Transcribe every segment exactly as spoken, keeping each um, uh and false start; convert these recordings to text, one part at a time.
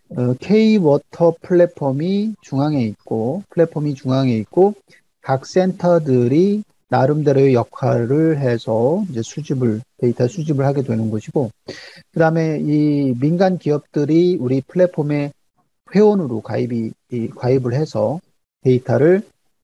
어, K-워터 플랫폼이 중앙에 있고, 플랫폼이 중앙에 있고, 각 센터들이 나름대로의 역할을 해서 이제 수집을, 데이터 수집을 하게 되는 것이고, 그 다음에 이 민간 기업들이 우리 플랫폼에 회원으로 가입이, 이, 가입을 해서 데이터를,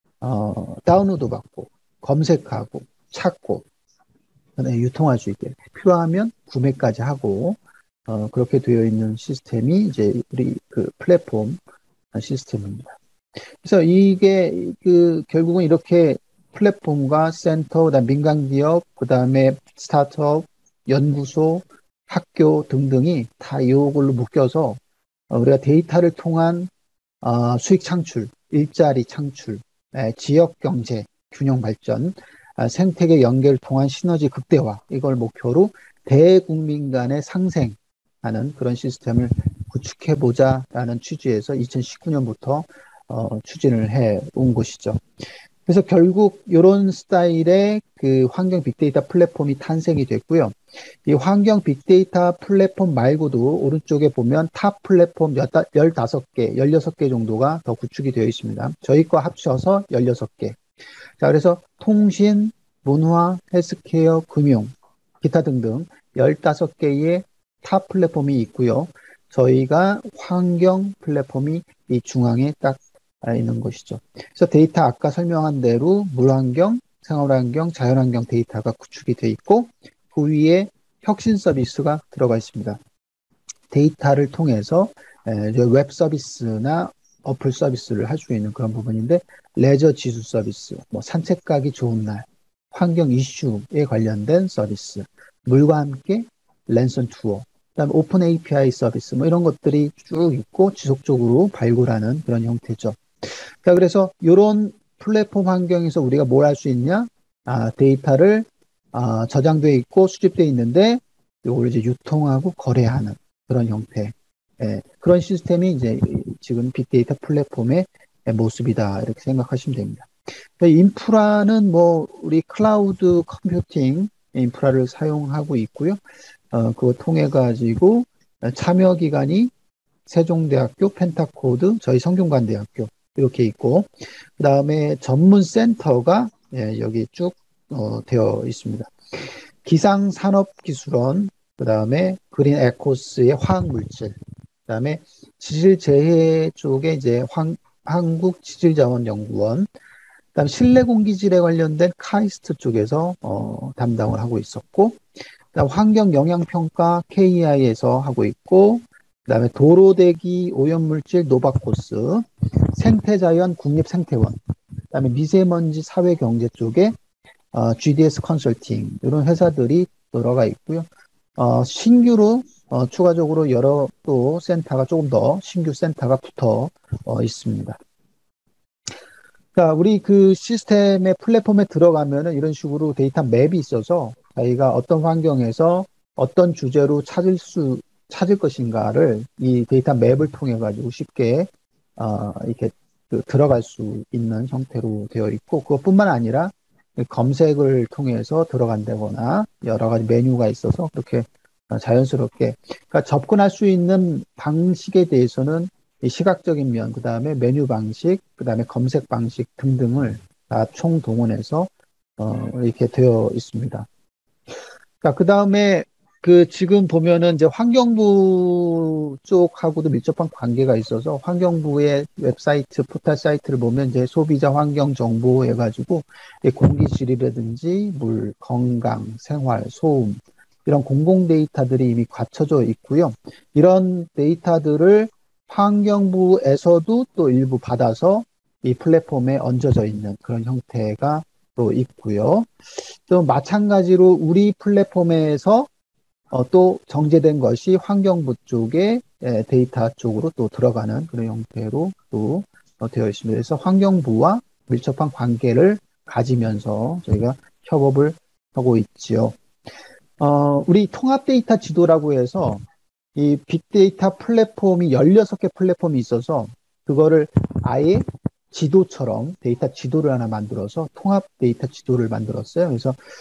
어, 다운로드 받고, 검색하고, 찾고, 그다음에 유통할 수 있게, 필요하면 구매까지 하고, 어, 그렇게 되어 있는 시스템이 이제 우리 그 플랫폼 시스템입니다. 그래서 이게 그 결국은 이렇게 플랫폼과 센터, 그다음 민간 기업, 그다음에 스타트업, 연구소, 학교 등등이 다 이걸로 묶여서 어, 우리가 데이터를 통한 어, 수익 창출, 일자리 창출, 에, 지역 경제 균형 발전, 아, 생태계 연계를 통한 시너지 극대화 이걸 목표로 대국민 간의 상생하는 그런 시스템을 구축해보자라는 취지에서 이천십구 년부터 어, 추진을 해 온 것이죠. 그래서 결국 이런 스타일의 그 환경 빅데이터 플랫폼이 탄생이 됐고요. 이 환경 빅데이터 플랫폼 말고도 오른쪽에 보면 탑 플랫폼 열다섯 개, 열여섯 개 정도가 더 구축이 되어 있습니다. 저희 거 합쳐서 열여섯 개. 자, 그래서 통신, 문화, 헬스케어, 금융, 기타 등등 열다섯 개의 탑 플랫폼이 있고요. 저희가 환경 플랫폼이 이 중앙에 딱 있는 것이죠. 그래서 데이터 아까 설명한 대로 물환경, 생활환경, 자연환경 데이터가 구축이 되어 있고 그 위에 혁신 서비스가 들어가 있습니다. 데이터를 통해서 웹 서비스나 어플 서비스를 할 수 있는 그런 부분인데 레저 지수 서비스, 뭐 산책 가기 좋은 날, 환경 이슈에 관련된 서비스, 물과 함께 랜선 투어, 그다음에 오픈 에이피아이 서비스 뭐 이런 것들이 쭉 있고 지속적으로 발굴하는 그런 형태죠. 자, 그래서 이런 플랫폼 환경에서 우리가 뭘 할 수 있냐? 아, 데이터를 아, 저장돼 있고 수집돼 있는데 이걸 이제 유통하고 거래하는 그런 형태. 예, 그런 시스템이 이제 지금 빅데이터 플랫폼의 모습이다. 이렇게 생각하시면 됩니다. 인프라는 뭐 우리 클라우드 컴퓨팅 인프라를 사용하고 있고요. 어, 그거 통해 가지고 참여 기관이 세종대학교, 펜타코드, 저희 성균관대학교 이렇게 있고 그 다음에 전문 센터가 예, 여기 쭉 어, 되어 있습니다. 기상산업기술원, 그 다음에 그린 에코스의 화학물질, 그 다음에 지질재해 쪽에 이제 황, 한국지질자원연구원, 그 다음에 실내공기질에 관련된 카이스트 쪽에서 어, 담당을 하고 있었고, 그다음 환경영향평가 케이이아이에서 하고 있고, 그다음에 도로대기 오염물질 노바코스, 생태자연 국립생태원, 그다음에 미세먼지 사회경제 쪽에 어, 지디에스 컨설팅 이런 회사들이 들어가 있고요. 어, 신규로 어, 추가적으로 여러 또 센터가 조금 더 신규 센터가 붙어 어, 있습니다. 자, 우리 그 시스템의 플랫폼에 들어가면은 이런 식으로 데이터 맵이 있어서 저희가 어떤 환경에서 어떤 주제로 찾을 수, 찾을 것인가를 이 데이터 맵을 통해 가지고 쉽게, 어, 이렇게 그 들어갈 수 있는 형태로 되어 있고, 그것뿐만 아니라 검색을 통해서 들어간다거나 여러 가지 메뉴가 있어서 그렇게 자연스럽게, 그러니까 접근할 수 있는 방식에 대해서는 이 시각적인 면, 그 다음에 메뉴 방식, 그 다음에 검색 방식 등등을 다 총동원해서 어, 이렇게 되어 있습니다. 자, 그 다음에 그 지금 보면은 이제 환경부 쪽하고도 밀접한 관계가 있어서 환경부의 웹사이트, 포털 사이트를 보면 이제 소비자 환경 정보 해가지고 공기 질이라든지 물, 건강, 생활, 소음 이런 공공 데이터들이 이미 갖춰져 있고요. 이런 데이터들을 환경부에서도 또 일부 받아서 이 플랫폼에 얹어져 있는 그런 형태가 또 있고요. 또 마찬가지로 우리 플랫폼에서 어, 또 정제된 것이 환경부 쪽에 에, 데이터 쪽으로 또 들어가는 그런 형태로 또 어, 되어 있습니다. 그래서 환경부와 밀접한 관계를 가지면서 저희가 협업을 하고 있지요. 어, 우리 통합 데이터 지도라고 해서 이 빅데이터 플랫폼이 열여섯 개 플랫폼이 있어서 그거를 아예 지도처럼 데이터 지도를 하나 만들어서 통합 데이터 지도를 만들었어요. 그래서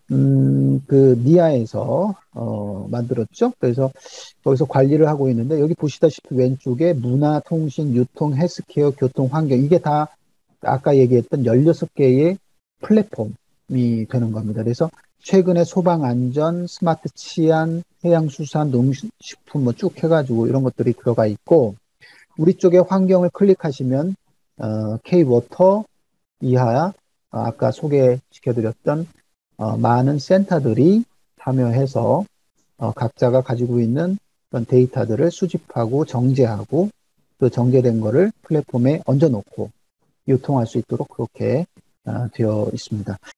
음, 그 니아에서 어, 만들었죠. 그래서 거기서 관리를 하고 있는데 여기 보시다시피 왼쪽에 문화, 통신, 유통, 헬스케어, 교통, 환경 이게 다 아까 얘기했던 열여섯 개의 플랫폼이 되는 겁니다. 그래서 최근에 소방안전, 스마트 치안, 해양수산, 농식품 뭐 쭉 해가지고 이런 것들이 들어가 있고 우리 쪽에 환경을 클릭하시면 어, K-워터 이하 어, 아까 소개시켜드렸던 어, 많은 센터들이 참여해서 어, 각자가 가지고 있는 그런 데이터들을 수집하고 정제하고 그 정제된 거를 플랫폼에 얹어놓고 유통할 수 있도록 그렇게 어, 되어 있습니다.